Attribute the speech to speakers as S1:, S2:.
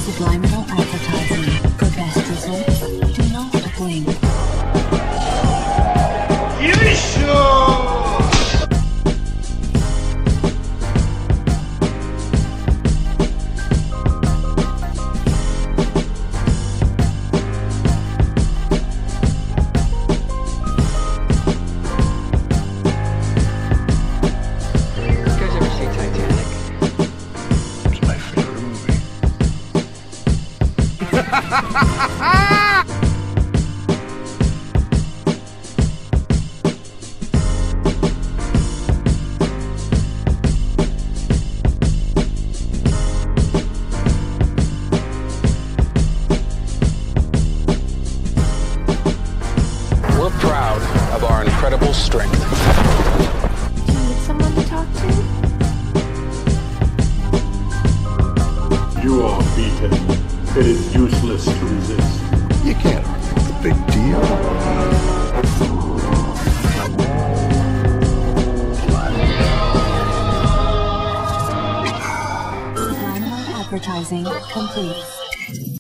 S1: Subliminal advertising. For best results, do not blink.
S2: We're proud of our incredible strength.
S1: Do you need someone to talk to?
S3: You are beaten. It is useless to resist.
S4: You can't argue with a big deal.
S1: Subliminal advertising complete.